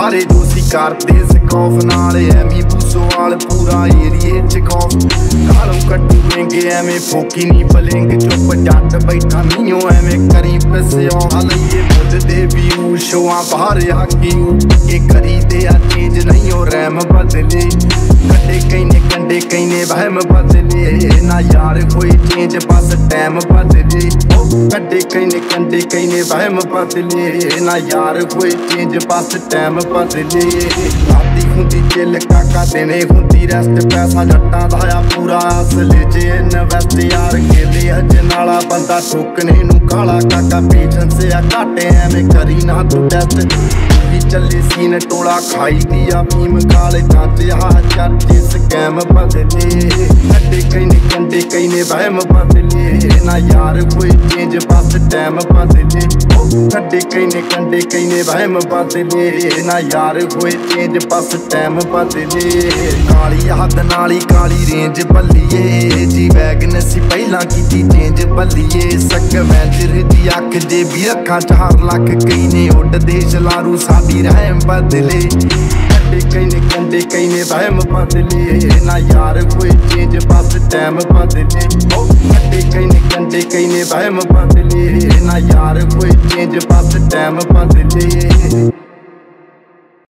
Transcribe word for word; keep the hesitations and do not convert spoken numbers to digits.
ਸਾਰੇ ਦੋਸੀ ਕਰਦੇ ਸਕੌਫ ਨਾਲ ਐਵੇਂ ਬੂਸੋਵਾਲ ਪੂਰਾ ਏਰੀਏ ਚ ਖੌਫ ਕਾਲੋਂ ਕੱਟੂ ਮਹਿੰਗੇ ਐਵੇਂ ਫੋਕੀ ਨਹੀਂ ਬਲਿੰਗ ਚੁੱਪ ਜੱਟ ਬੈਠਾ ਮੀਓ ਐਵੇਂ ਕਰੀ ਪਿਸਿਓ ਹਲਈਏ ਮੁੱਦ ਦੇ ਵੀਊ ਸ਼ੋਆਂ ਬਾਹਰ ਹਾਕੀਊ ਇਹ ਕਰੀਦੇ ਆ ਚੇਂਜ ਨਹੀਂ ਉਹ ਰੈਮ ਬਦਲੇ ਕੱਡੇ ਕਈਨੇ ਕੰਡੇ ਕਈਨੇ ਵਹਿਮ ਬਦਲੇ ਨਾ ਯਾਰ ਕੋਈ ਚੇਂਜ ਬਸ ਟਾਈਮ ਬਦਲੇ ਕੱਡੇ ਕਈਨੇ ਕੰਡੇ ਕਈਨੇ ਵਹਿਮ ਬਦਲੇ ਨਾ ਯਾਰ ਕੋਈ ਚੇਂਜ ਬਸ ਟਾਈਮ ਬਦਲੇ ਰਾਤੀ ਹੁੰਦੀ ਚਿੱਲ ਕਾਕਾ ਦਿਨੇ ਹੁੰਦੀ ਰੈਸਟ ਪੈਸਾ ਜੱਟਾਂ ਦਾ ਆ ਪੂਰਾ ਅਸਲੇ ਚ ਇਨਵੈਸਟ ਯਾਰ ਕੇਲੇ ਹਜ ਨਾਲਾ ਬੰਦਾ ਠੋਕਣੇ ਨੂੰ ਕਾਲਾ ਕਾਕਾ ਪੇਸ਼ੈਂਸ ਆ ਘਾਟੇ ਐਵੇਂ ਕਰੀ ਨਾ ਤੂੰ ਟੈਸਟ ਚੱਲੇ ਸੀਨ ਟੋਲਾ ਖਾਈ ਦੀ ਆ ਭੀਮ ਕਾਲੇ ਚਾਚੇ ਆ ਚਾਚੇ ਸਕੈਮ ਬਦਲੇ ਕੱਡੇ ਕਈਨੇ ਕੰਡੇ ਕਈਨੇ ਵਹਿਮ ਬਦਲੇ ਨਾ ਯਾਰ ਕੋਈ ਚੇਂਜ ਬਸ ਟਾਈਮ ਬਦਲੇ ਕੱਡੇ ਕਈਨੇ ਕੰਡੇ ਕਈਨੇ ਵਹਿਮ ਬਦਲੇ ਨਾ ਯਾਰ ਕੋਈ ਚੇਂਜ ਬਸ ਟਾਈਮ ਬਦਲੇ ਕਾਲੀ ਹੱਦ ਨਾਲੀ ਕਾਲੀ ਰੇਂਜ ਬੱਲੀਏ ਜੀ ਵੈਗਨ ਸੀ ਪਹਿਲਾਂ ਕੀਤੀ ਚੇਂਜ ਬੱਲੀਏ ਸਕਵੈਂਜਰ ਦੀ ਅੱਖ ਜੇ ਵੀ ਅੱਖਾਂ ਚ ਹਰ ਲੱਖ ਕਈਨੇ ਉੱਡਦੇ ਛਲਾਰੂ ਸਾਡੀ ਰਹਿਮ ਬਦਲੇ ਕੱਡੇ ਕਈਨੇ ਕੰਡੇ ਕਈਨੇ ਵਹਿਮ ਬਦਲੇ ਨਾ ਯਾਰ ਕੋਈ ਚੇਂਜ ਬਸ ਟਾਈਮ ਬਦਲੇ ਕੱਡੇ ਕਈਨੇ ਕੰਡੇ ਕਈਨੇ ਵਹਿਮ ਬਦਲੇ ਨਾ ਯਾਰ ਕੋਈ ਚੇਂਜ ਬਸ ਟਾਈਮ ਬਦਲੇ।